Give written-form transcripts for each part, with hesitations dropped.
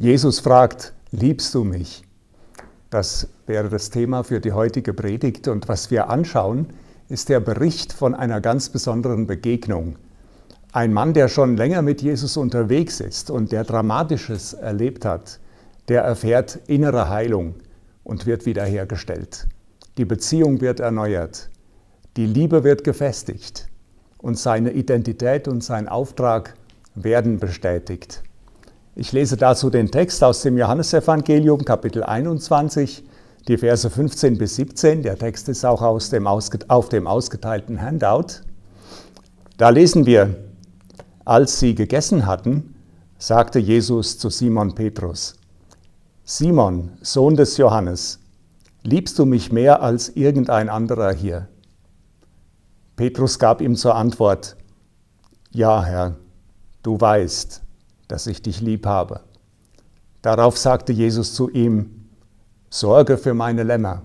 Jesus fragt, liebst du mich? Das wäre das Thema für die heutige Predigt. Und was wir anschauen, ist der Bericht von einer ganz besonderen Begegnung. Ein Mann, der schon länger mit Jesus unterwegs ist und der Dramatisches erlebt hat, der erfährt innere Heilung und wird wiederhergestellt. Die Beziehung wird erneuert, die Liebe wird gefestigt und seine Identität und sein Auftrag werden bestätigt. Ich lese dazu den Text aus dem Johannesevangelium, Kapitel 21, die Verse 15 bis 17. Der Text ist auch auf dem ausgeteilten Handout. Da lesen wir, als sie gegessen hatten, sagte Jesus zu Simon Petrus, Simon, Sohn des Johannes, liebst du mich mehr als irgendein anderer hier? Petrus gab ihm zur Antwort, ja, Herr, du weißt, dass ich dich lieb habe. Darauf sagte Jesus zu ihm, sorge für meine Lämmer.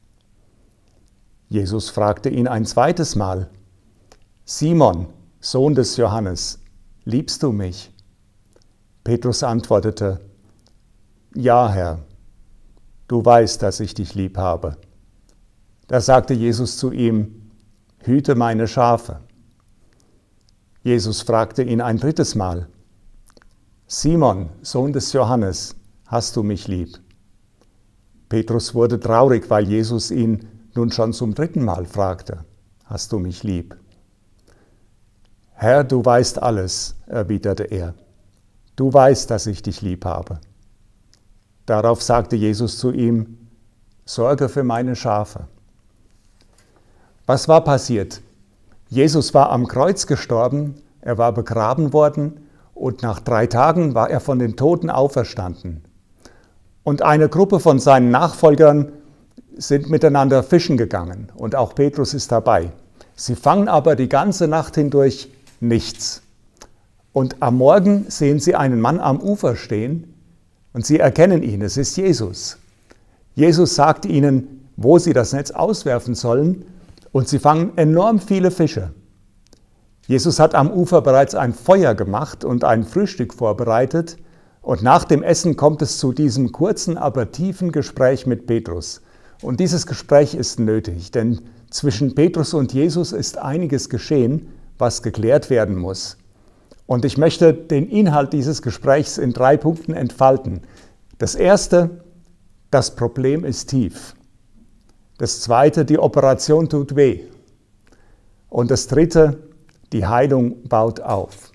Jesus fragte ihn ein zweites Mal, Simon, Sohn des Johannes, liebst du mich? Petrus antwortete, ja, Herr, du weißt, dass ich dich lieb habe. Da sagte Jesus zu ihm, hüte meine Schafe. Jesus fragte ihn ein drittes Mal, Simon, Sohn des Johannes, hast du mich lieb? Petrus wurde traurig, weil Jesus ihn nun schon zum dritten Mal fragte, hast du mich lieb? Herr, du weißt alles, erwiderte er. Du weißt, dass ich dich lieb habe. Darauf sagte Jesus zu ihm, sorge für meine Schafe. Was war passiert? Jesus war am Kreuz gestorben, er war begraben worden und nach 3 Tagen war er von den Toten auferstanden. Und eine Gruppe von seinen Nachfolgern sind miteinander fischen gegangen und auch Petrus ist dabei. Sie fangen aber die ganze Nacht hindurch nichts. Und am Morgen sehen sie einen Mann am Ufer stehen und sie erkennen ihn, es ist Jesus. Jesus sagt ihnen, wo sie das Netz auswerfen sollen und sie fangen enorm viele Fische. Jesus hat am Ufer bereits ein Feuer gemacht und ein Frühstück vorbereitet und nach dem Essen kommt es zu diesem kurzen, aber tiefen Gespräch mit Petrus. Und dieses Gespräch ist nötig, denn zwischen Petrus und Jesus ist einiges geschehen, was geklärt werden muss. Und ich möchte den Inhalt dieses Gesprächs in 3 Punkten entfalten. Das erste, das Problem ist tief. Das zweite, die Operation tut weh. Und das dritte, die Heilung baut auf.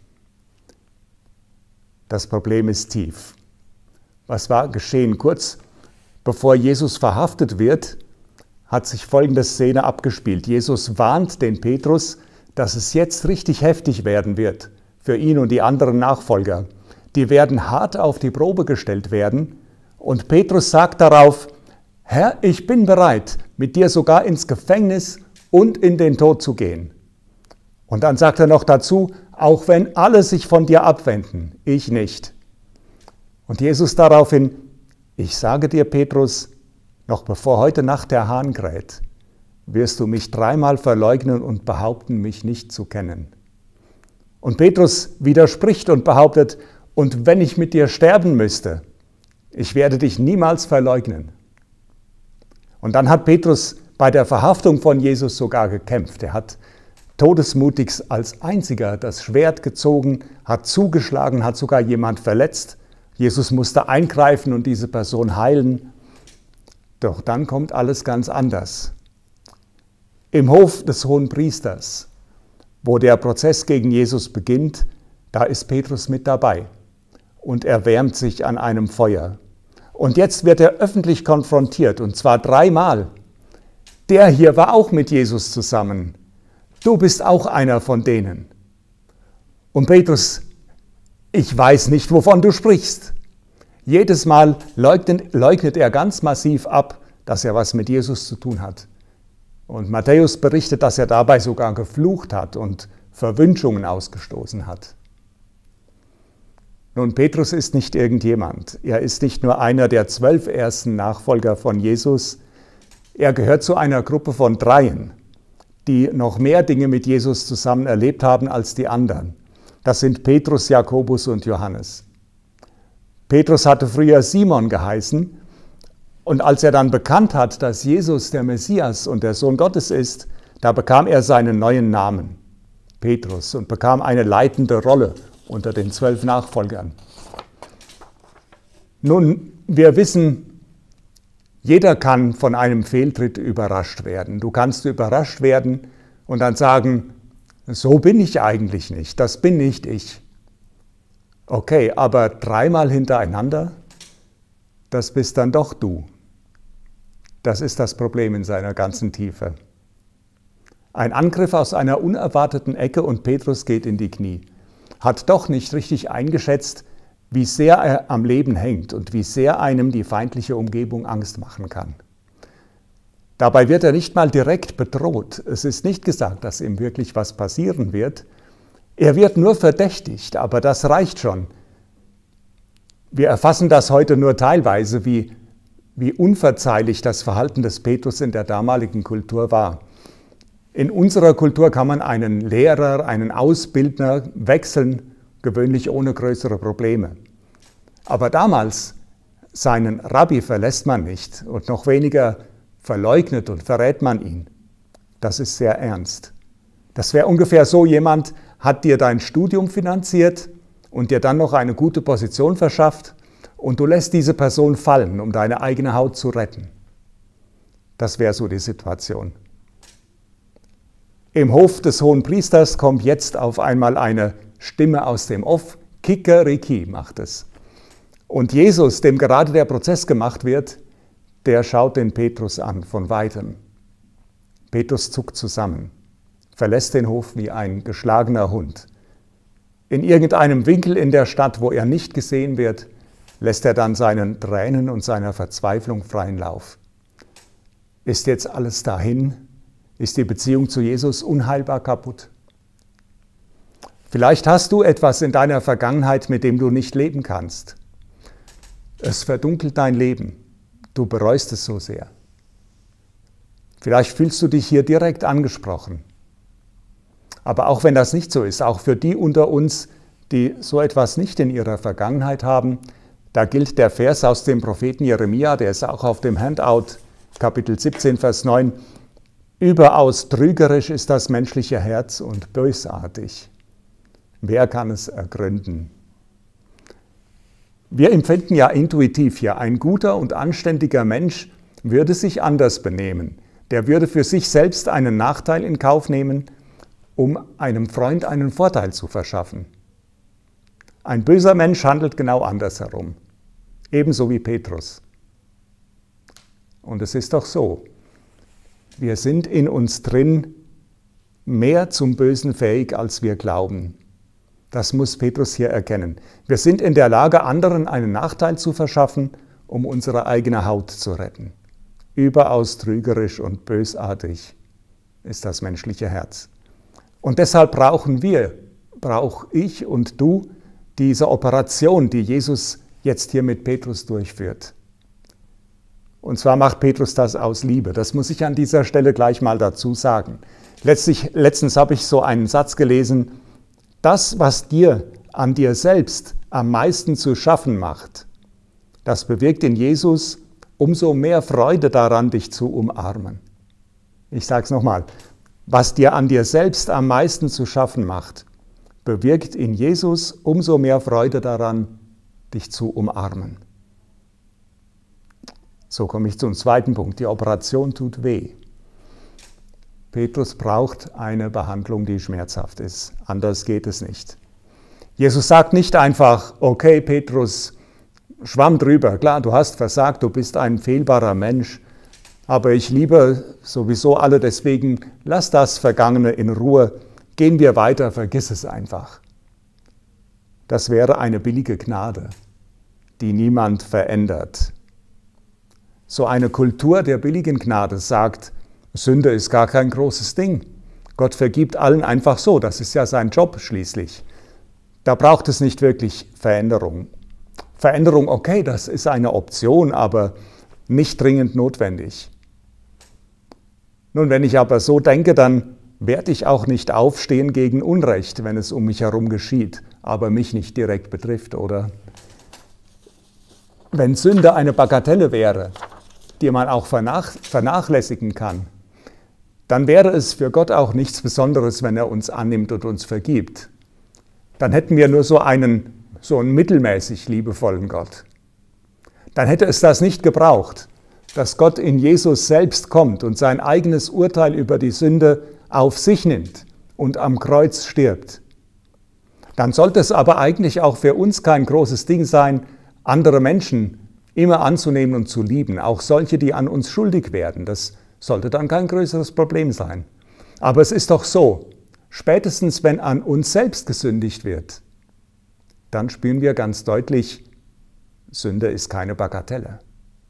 Das Problem ist tief. Was war geschehen? Kurz bevor Jesus verhaftet wird, hat sich folgende Szene abgespielt. Jesus warnt den Petrus, dass es jetzt richtig heftig werden wird für ihn und die anderen Nachfolger. Die werden hart auf die Probe gestellt werden. Und Petrus sagt darauf, Herr, ich bin bereit, mit dir sogar ins Gefängnis und in den Tod zu gehen. Und dann sagt er noch dazu, auch wenn alle sich von dir abwenden, ich nicht. Und Jesus daraufhin, ich sage dir, Petrus, noch bevor heute Nacht der Hahn kräht, wirst du mich 3-mal verleugnen und behaupten, mich nicht zu kennen. Und Petrus widerspricht und behauptet, und wenn ich mit dir sterben müsste, ich werde dich niemals verleugnen. Und dann hat Petrus bei der Verhaftung von Jesus sogar gekämpft. Er hat todesmutig als einziger das Schwert gezogen, hat zugeschlagen, hat sogar jemand verletzt. Jesus musste eingreifen und diese Person heilen. Doch dann kommt alles ganz anders. Im Hof des Hohenpriesters, wo der Prozess gegen Jesus beginnt, da ist Petrus mit dabei und er wärmt sich an einem Feuer. Und jetzt wird er öffentlich konfrontiert, und zwar 3-mal. Der hier war auch mit Jesus zusammen. Du bist auch einer von denen. Und Petrus, ich weiß nicht, wovon du sprichst. Jedes Mal leugnet er ganz massiv ab, dass er was mit Jesus zu tun hat. Und Matthäus berichtet, dass er dabei sogar geflucht hat und Verwünschungen ausgestoßen hat. Nun, Petrus ist nicht irgendjemand. Er ist nicht nur einer der 12 ersten Nachfolger von Jesus. Er gehört zu einer Gruppe von 3, die noch mehr Dinge mit Jesus zusammen erlebt haben als die anderen. Das sind Petrus, Jakobus und Johannes. Petrus hatte früher Simon geheißen und als er dann bekannt hat, dass Jesus der Messias und der Sohn Gottes ist, da bekam er seinen neuen Namen, Petrus, und bekam eine leitende Rolle unter den 12 Nachfolgern. Nun, wir wissen, jeder kann von einem Fehltritt überrascht werden. Du kannst überrascht werden und dann sagen, so bin ich eigentlich nicht, das bin nicht ich. Okay, aber 3-mal hintereinander, das bist dann doch du. Das ist das Problem in seiner ganzen Tiefe. Ein Angriff aus einer unerwarteten Ecke und Petrus geht in die Knie. Hat doch nicht richtig eingeschätzt, wie sehr er am Leben hängt und wie sehr einem die feindliche Umgebung Angst machen kann. Dabei wird er nicht mal direkt bedroht. Es ist nicht gesagt, dass ihm wirklich was passieren wird. Er wird nur verdächtigt, aber das reicht schon. Wir erfassen das heute nur teilweise, wie unverzeihlich das Verhalten des Petrus in der damaligen Kultur war. In unserer Kultur kann man einen Lehrer, einen Ausbildner wechseln, gewöhnlich ohne größere Probleme. Aber damals, seinen Rabbi verlässt man nicht und noch weniger verleugnet und verrät man ihn. Das ist sehr ernst. Das wäre ungefähr so, jemand hat dir dein Studium finanziert und dir dann noch eine gute Position verschafft und du lässt diese Person fallen, um deine eigene Haut zu retten. Das wäre so die Situation. Im Hof des Hohenpriesters kommt jetzt auf einmal eine Stimme aus dem Off, Kikeriki macht es. Und Jesus, dem gerade der Prozess gemacht wird, der schaut den Petrus an von weitem. Petrus zuckt zusammen, verlässt den Hof wie ein geschlagener Hund. In irgendeinem Winkel in der Stadt, wo er nicht gesehen wird, lässt er dann seinen Tränen und seiner Verzweiflung freien Lauf. Ist jetzt alles dahin? Ist die Beziehung zu Jesus unheilbar kaputt? Vielleicht hast du etwas in deiner Vergangenheit, mit dem du nicht leben kannst. Es verdunkelt dein Leben. Du bereust es so sehr. Vielleicht fühlst du dich hier direkt angesprochen. Aber auch wenn das nicht so ist, auch für die unter uns, die so etwas nicht in ihrer Vergangenheit haben, da gilt der Vers aus dem Propheten Jeremia, der ist auch auf dem Handout, Kapitel 17, Vers 9. Überaus trügerisch ist das menschliche Herz und bösartig. Wer kann es ergründen? Wir empfinden ja intuitiv hier, ein guter und anständiger Mensch würde sich anders benehmen. Der würde für sich selbst einen Nachteil in Kauf nehmen, um einem Freund einen Vorteil zu verschaffen. Ein böser Mensch handelt genau andersherum, ebenso wie Petrus. Und es ist doch so, wir sind in uns drin mehr zum Bösen fähig, als wir glauben. Das muss Petrus hier erkennen. Wir sind in der Lage, anderen einen Nachteil zu verschaffen, um unsere eigene Haut zu retten. Überaus trügerisch und bösartig ist das menschliche Herz. Und deshalb brauche ich und du diese Operation, die Jesus jetzt hier mit Petrus durchführt. Und zwar macht Petrus das aus Liebe. Das muss ich an dieser Stelle gleich mal dazu sagen. Letztens habe ich so einen Satz gelesen: Das, was dir an dir selbst am meisten zu schaffen macht, das bewirkt in Jesus umso mehr Freude daran, dich zu umarmen. Ich sage es nochmal: Was dir an dir selbst am meisten zu schaffen macht, bewirkt in Jesus umso mehr Freude daran, dich zu umarmen. So komme ich zum zweiten Punkt. Die Operation tut weh. Petrus braucht eine Behandlung, die schmerzhaft ist. Anders geht es nicht. Jesus sagt nicht einfach: Okay, Petrus, schwamm drüber. Klar, du hast versagt, du bist ein fehlbarer Mensch. Aber ich liebe sowieso alle, deswegen lass das Vergangene in Ruhe. Gehen wir weiter, vergiss es einfach. Das wäre eine billige Gnade, die niemand verändert. So eine Kultur der billigen Gnade sagt, Sünde ist gar kein großes Ding. Gott vergibt allen einfach so, das ist ja sein Job schließlich. Da braucht es nicht wirklich Veränderung. Veränderung, okay, das ist eine Option, aber nicht dringend notwendig. Nun, wenn ich aber so denke, dann werde ich auch nicht aufstehen gegen Unrecht, wenn es um mich herum geschieht, aber mich nicht direkt betrifft, oder? Wenn Sünde eine Bagatelle wäre, die man auch vernachlässigen kann, dann wäre es für Gott auch nichts Besonderes, wenn er uns annimmt und uns vergibt. Dann hätten wir nur so einen mittelmäßig liebevollen Gott. Dann hätte es das nicht gebraucht, dass Gott in Jesus selbst kommt und sein eigenes Urteil über die Sünde auf sich nimmt und am Kreuz stirbt. Dann sollte es aber eigentlich auch für uns kein großes Ding sein, andere Menschen immer anzunehmen und zu lieben, auch solche, die an uns schuldig werden. Das sollte dann kein größeres Problem sein. Aber es ist doch so, spätestens wenn an uns selbst gesündigt wird, dann spüren wir ganz deutlich, Sünde ist keine Bagatelle.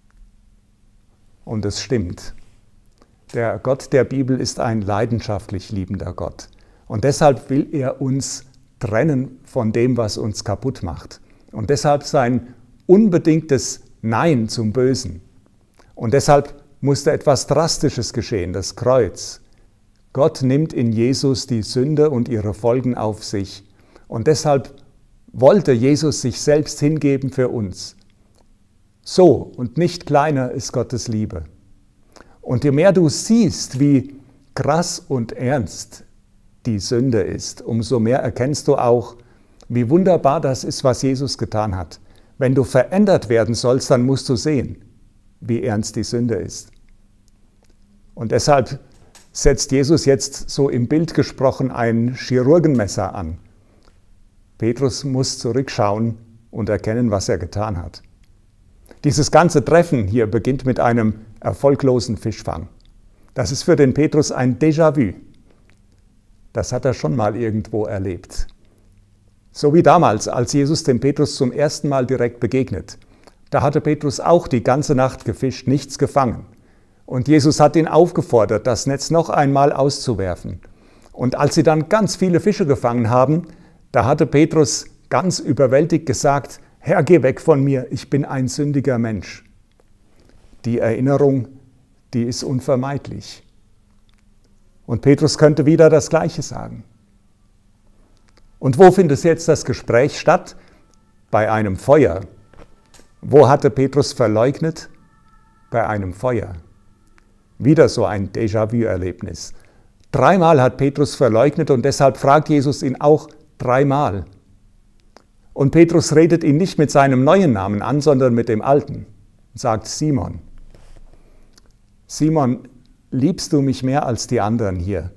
Und es stimmt. Der Gott der Bibel ist ein leidenschaftlich liebender Gott. Und deshalb will er uns trennen von dem, was uns kaputt macht. Und deshalb sein unbedingtes Nein zum Bösen. Und deshalb musste etwas Drastisches geschehen, das Kreuz. Gott nimmt in Jesus die Sünde und ihre Folgen auf sich. Und deshalb wollte Jesus sich selbst hingeben für uns. So und nicht kleiner ist Gottes Liebe. Und je mehr du siehst, wie krass und ernst die Sünde ist, umso mehr erkennst du auch, wie wunderbar das ist, was Jesus getan hat. Wenn du verändert werden sollst, dann musst du sehen, wie ernst die Sünde ist. Und deshalb setzt Jesus jetzt so im Bild gesprochen ein Chirurgenmesser an. Petrus muss zurückschauen und erkennen, was er getan hat. Dieses ganze Treffen hier beginnt mit einem erfolglosen Fischfang. Das ist für den Petrus ein Déjà-vu. Das hat er schon mal irgendwo erlebt. So wie damals, als Jesus dem Petrus zum ersten Mal direkt begegnet. Da hatte Petrus auch die ganze Nacht gefischt, nichts gefangen. Und Jesus hat ihn aufgefordert, das Netz noch einmal auszuwerfen. Und als sie dann ganz viele Fische gefangen haben, da hatte Petrus ganz überwältigt gesagt, Herr, geh weg von mir, ich bin ein sündiger Mensch. Die Erinnerung, die ist unvermeidlich. Und Petrus könnte wieder das Gleiche sagen. Und wo findet jetzt das Gespräch statt? Bei einem Feuer. Wo hatte Petrus verleugnet? Bei einem Feuer. Wieder so ein Déjà-vu-Erlebnis. 3-mal hat Petrus verleugnet und deshalb fragt Jesus ihn auch 3-mal. Und Petrus redet ihn nicht mit seinem neuen Namen an, sondern mit dem alten. Und sagt Simon. Simon, liebst du mich mehr als die anderen hier?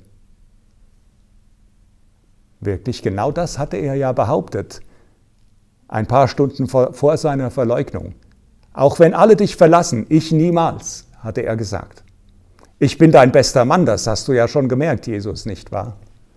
Wirklich, genau das hatte er ja behauptet, ein paar Stunden vor seiner Verleugnung. Auch wenn alle dich verlassen, ich niemals, hatte er gesagt. Ich bin dein bester Mann, das hast du ja schon gemerkt, Jesus, nicht wahr?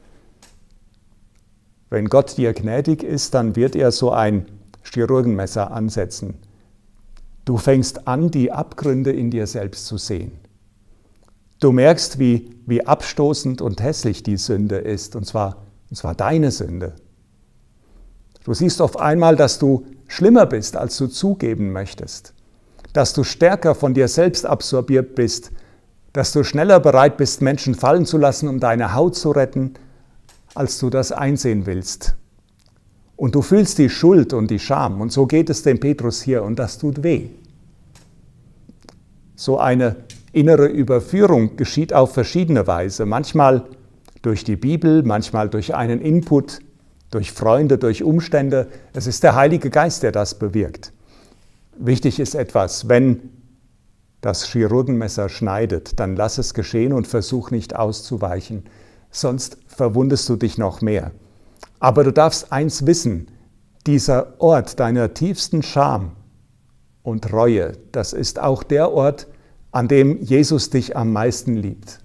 Wenn Gott dir gnädig ist, dann wird er so ein Chirurgenmesser ansetzen. Du fängst an, die Abgründe in dir selbst zu sehen. Du merkst, wie abstoßend und hässlich die Sünde ist, und zwar deine Sünde. Du siehst auf einmal, dass du schlimmer bist, als du zugeben möchtest, dass du stärker von dir selbst absorbiert bist, dass du schneller bereit bist, Menschen fallen zu lassen, um deine Haut zu retten, als du das einsehen willst. Und du fühlst die Schuld und die Scham, und so geht es dem Petrus hier, und das tut weh. So eine innere Überführung geschieht auf verschiedene Weise, manchmal durch die Bibel, manchmal durch einen Input, durch Freunde, durch Umstände. Es ist der Heilige Geist, der das bewirkt. Wichtig ist etwas, wenn das Chirurgenmesser schneidet, dann lass es geschehen und versuch nicht auszuweichen, sonst verwundest du dich noch mehr. Aber du darfst eins wissen, dieser Ort deiner tiefsten Scham und Reue, das ist auch der Ort, an dem Jesus dich am meisten liebt.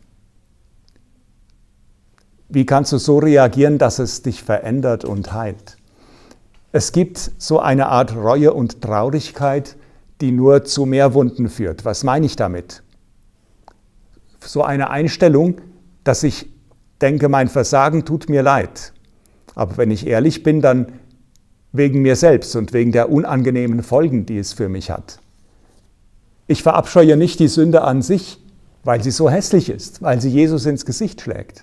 Wie kannst du so reagieren, dass es dich verändert und heilt? Es gibt so eine Art Reue und Traurigkeit, die nur zu mehr Wunden führt. Was meine ich damit? So eine Einstellung, dass ich denke, mein Versagen tut mir leid. Aber wenn ich ehrlich bin, dann wegen mir selbst und wegen der unangenehmen Folgen, die es für mich hat. Ich verabscheue nicht die Sünde an sich, weil sie so hässlich ist, weil sie Jesus ins Gesicht schlägt.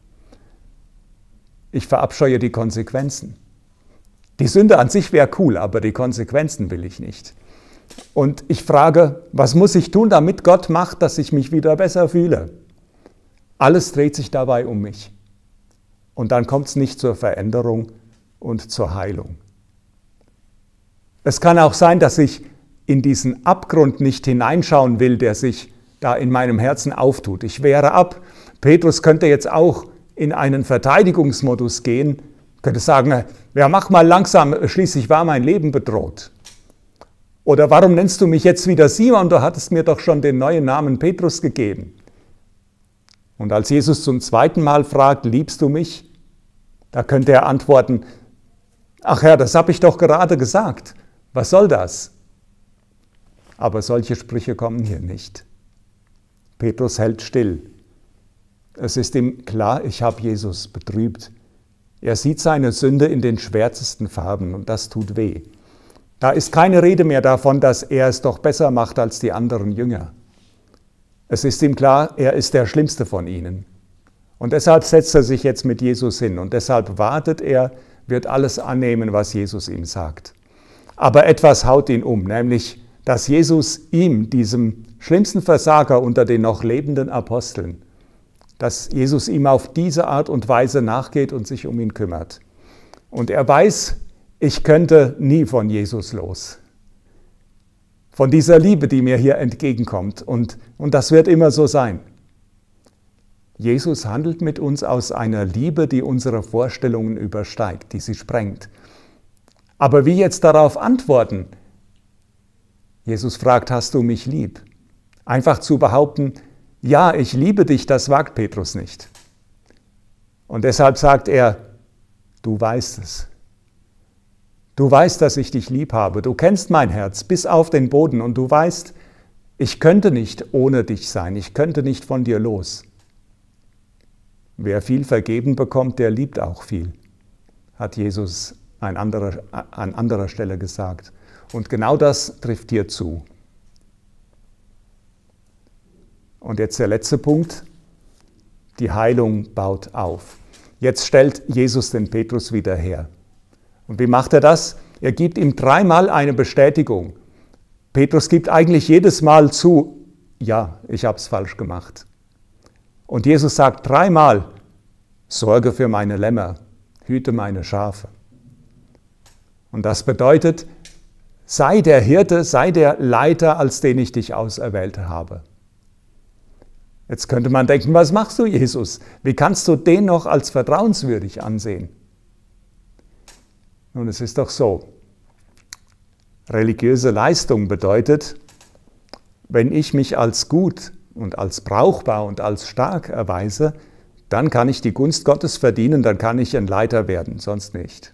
Ich verabscheue die Konsequenzen. Die Sünde an sich wäre cool, aber die Konsequenzen will ich nicht. Und ich frage, was muss ich tun, damit Gott macht, dass ich mich wieder besser fühle? Alles dreht sich dabei um mich. Und dann kommt es nicht zur Veränderung und zur Heilung. Es kann auch sein, dass ich in diesen Abgrund nicht hineinschauen will, der sich da in meinem Herzen auftut. Ich wehre ab. Petrus könnte jetzt auch in einen Verteidigungsmodus gehen, könnte sagen, ja, mach mal langsam, schließlich war mein Leben bedroht. Oder warum nennst du mich jetzt wieder Simon? Du hattest mir doch schon den neuen Namen Petrus gegeben. Und als Jesus zum zweiten Mal fragt, liebst du mich? Da könnte er antworten, ach Herr, das habe ich doch gerade gesagt. Was soll das? Aber solche Sprüche kommen hier nicht. Petrus hält still. Es ist ihm klar, ich habe Jesus betrübt. Er sieht seine Sünde in den schwärzesten Farben und das tut weh. Da ist keine Rede mehr davon, dass er es doch besser macht als die anderen Jünger. Es ist ihm klar, er ist der Schlimmste von ihnen. Und deshalb setzt er sich jetzt mit Jesus hin und deshalb wartet er, wird alles annehmen, was Jesus ihm sagt. Aber etwas haut ihn um, nämlich, dass Jesus ihm, diesem schlimmsten Versager unter den noch lebenden Aposteln, dass Jesus ihm auf diese Art und Weise nachgeht und sich um ihn kümmert. Und er weiß, ich könnte nie von Jesus los. Von dieser Liebe, die mir hier entgegenkommt. Und das wird immer so sein. Jesus handelt mit uns aus einer Liebe, die unsere Vorstellungen übersteigt, die sie sprengt. Aber wie jetzt darauf antworten? Jesus fragt, hast du mich lieb? Einfach zu behaupten, ja, ich liebe dich, das wagt Petrus nicht. Und deshalb sagt er, du weißt es. Du weißt, dass ich dich lieb habe. Du kennst mein Herz bis auf den Boden und du weißt, ich könnte nicht ohne dich sein. Ich könnte nicht von dir los. Wer viel vergeben bekommt, der liebt auch viel, hat Jesus an anderer Stelle gesagt. Und genau das trifft hier zu. Und jetzt der letzte Punkt. Die Heilung baut auf. Jetzt stellt Jesus den Petrus wieder her. Und wie macht er das? Er gibt ihm dreimal eine Bestätigung. Petrus gibt eigentlich jedes Mal zu, ja, ich habe es falsch gemacht. Und Jesus sagt dreimal, sorge für meine Lämmer, hüte meine Schafe. Und das bedeutet, sei der Hirte, sei der Leiter, als den ich dich auserwählt habe. Jetzt könnte man denken, was machst du, Jesus? Wie kannst du den noch als vertrauenswürdig ansehen? Nun, es ist doch so, religiöse Leistung bedeutet, wenn ich mich als gut und als brauchbar und als stark erweise, dann kann ich die Gunst Gottes verdienen, dann kann ich ein Leiter werden, sonst nicht.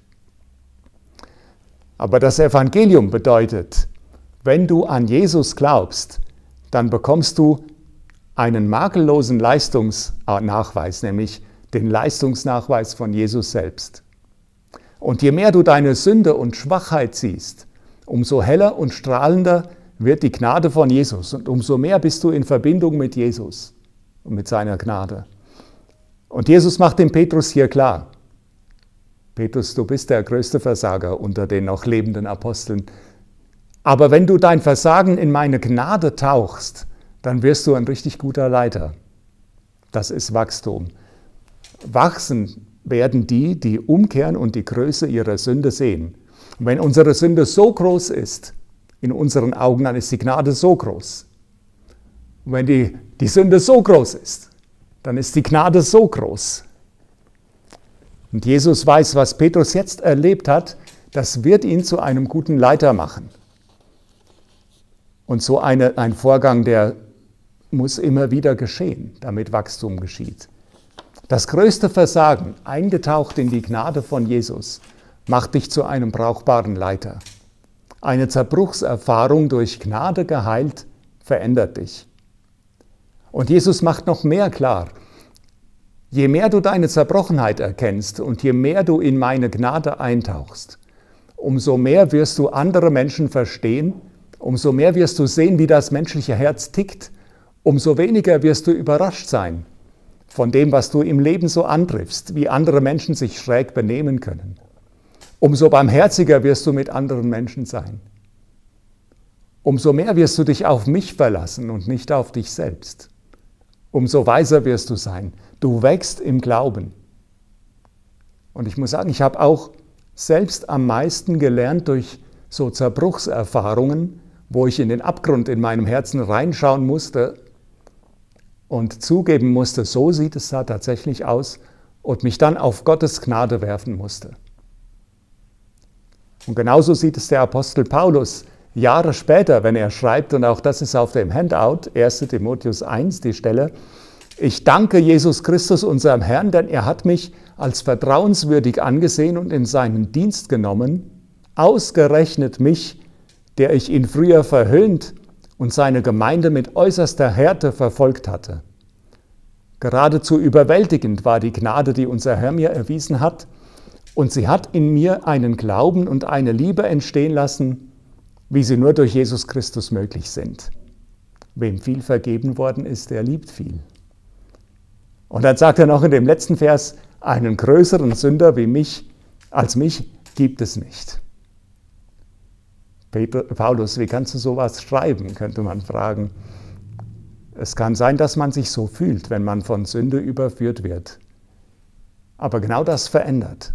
Aber das Evangelium bedeutet, wenn du an Jesus glaubst, dann bekommst du einen makellosen Leistungsnachweis, nämlich den Leistungsnachweis von Jesus selbst. Und je mehr du deine Sünde und Schwachheit siehst, umso heller und strahlender wird die Gnade von Jesus und umso mehr bist du in Verbindung mit Jesus und mit seiner Gnade. Und Jesus macht dem Petrus hier klar, Petrus, du bist der größte Versager unter den noch lebenden Aposteln. Aber wenn du dein Versagen in meine Gnade tauchst, dann wirst du ein richtig guter Leiter. Das ist Wachstum. Wachsen werden die, die umkehren und die Größe ihrer Sünde sehen. Und wenn unsere Sünde so groß ist, in unseren Augen, dann ist die Gnade so groß. Und wenn die Sünde so groß ist, dann ist die Gnade so groß. Und Jesus weiß, was Petrus jetzt erlebt hat, das wird ihn zu einem guten Leiter machen. Und so ein Vorgang, der muss immer wieder geschehen, damit Wachstum geschieht. Das größte Versagen, eingetaucht in die Gnade von Jesus, macht dich zu einem brauchbaren Leiter. Eine Zerbruchserfahrung durch Gnade geheilt, verändert dich. Und Jesus macht noch mehr klar. Je mehr du deine Zerbrochenheit erkennst und je mehr du in meine Gnade eintauchst, umso mehr wirst du andere Menschen verstehen, umso mehr wirst du sehen, wie das menschliche Herz tickt, umso weniger wirst du überrascht sein von dem, was du im Leben so antriffst, wie andere Menschen sich schräg benehmen können. Umso barmherziger wirst du mit anderen Menschen sein. umso mehr wirst du dich auf mich verlassen und nicht auf dich selbst. Umso weiser wirst du sein. Du wächst im Glauben. Und ich muss sagen, ich habe auch selbst am meisten gelernt durch so Zerbruchserfahrungen, wo ich in den Abgrund in meinem Herzen reinschauen musste und zugeben musste, so sieht es da tatsächlich aus, und mich dann auf Gottes Gnade werfen musste. Und genauso sieht es der Apostel Paulus Jahre später, wenn er schreibt, und auch das ist auf dem Handout, 1. Timotheus 1, die Stelle: Ich danke Jesus Christus, unserem Herrn, denn er hat mich als vertrauenswürdig angesehen und in seinen Dienst genommen, ausgerechnet mich, der ich ihn früher verhöhnt und seine Gemeinde mit äußerster Härte verfolgt hatte. Geradezu überwältigend war die Gnade, die unser Herr mir erwiesen hat, und sie hat in mir einen Glauben und eine Liebe entstehen lassen, wie sie nur durch Jesus Christus möglich sind. Wem viel vergeben worden ist, der liebt viel. Und dann sagt er noch in dem letzten Vers: Einen größeren Sünder als mich gibt es nicht. Paulus, wie kannst du sowas schreiben, könnte man fragen. Es kann sein, dass man sich so fühlt, wenn man von Sünde überführt wird. Aber genau das verändert.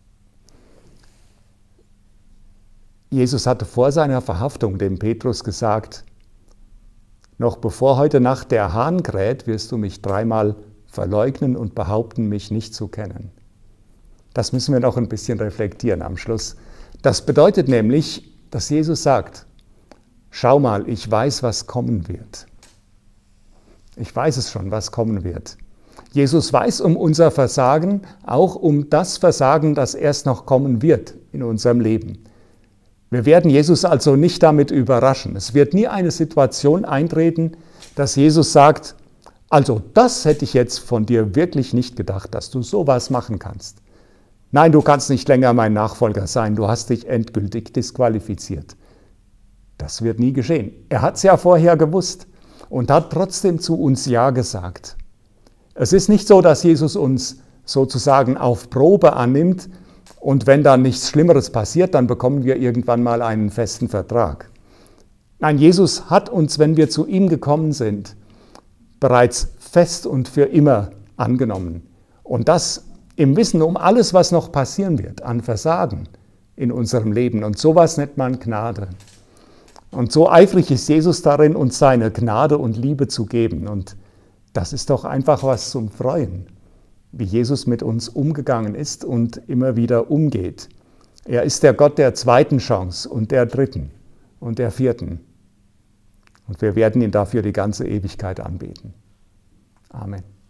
Jesus hatte vor seiner Verhaftung dem Petrus gesagt: Noch bevor heute Nacht der Hahn kräht, wirst du mich 3-mal verleugnen und behaupten, mich nicht zu kennen. Das müssen wir noch ein bisschen reflektieren am Schluss. Das bedeutet nämlich, dass Jesus sagt: Schau mal, ich weiß, was kommen wird. Ich weiß es schon, was kommen wird. Jesus weiß um unser Versagen, auch um das Versagen, das erst noch kommen wird in unserem Leben. Wir werden Jesus also nicht damit überraschen. Es wird nie eine Situation eintreten, dass Jesus sagt: Also das hätte ich jetzt von dir wirklich nicht gedacht, dass du sowas machen kannst. Nein, du kannst nicht länger mein Nachfolger sein, du hast dich endgültig disqualifiziert. Das wird nie geschehen. Er hat es ja vorher gewusst und hat trotzdem zu uns Ja gesagt. Es ist nicht so, dass Jesus uns sozusagen auf Probe annimmt und wenn dann nichts Schlimmeres passiert, dann bekommen wir irgendwann mal einen festen Vertrag. Nein, Jesus hat uns, wenn wir zu ihm gekommen sind, bereits fest und für immer angenommen. Und das im Wissen um alles, was noch passieren wird an Versagen in unserem Leben. Und sowas nennt man Gnade. Und so eifrig ist Jesus darin, uns seine Gnade und Liebe zu geben. Und das ist doch einfach was zum Freuen, wie Jesus mit uns umgegangen ist und immer wieder umgeht. Er ist der Gott der zweiten Chance und der dritten und der vierten. Und wir werden ihn dafür die ganze Ewigkeit anbeten. Amen.